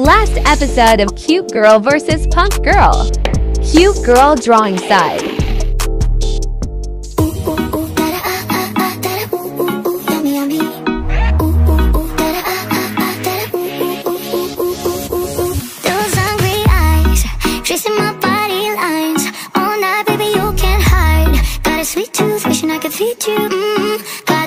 Last episode of Cute Girl vs Punk Girl. Cute girl drawing side.